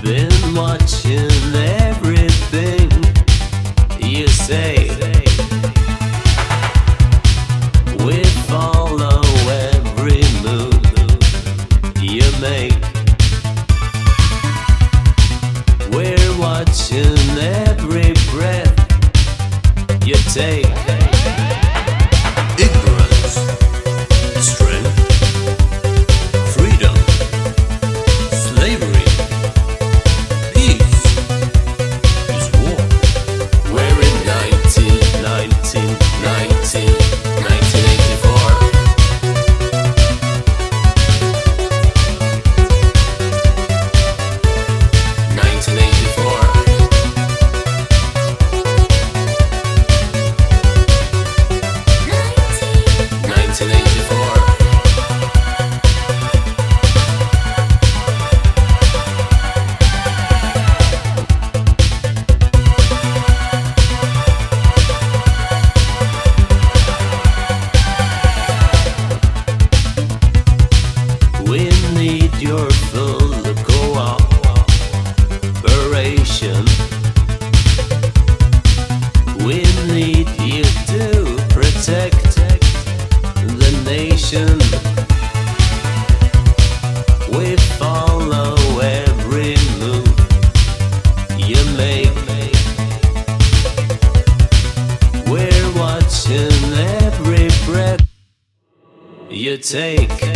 Been watching everything you say. We follow every move you make. We're watching every breath you take. Ignorance, strength, freedom, slavery, peace is war. We're in 1984. 1984. We need your full cooperation. We need you to protect the nation. We follow every move you make. We're watching every breath you take.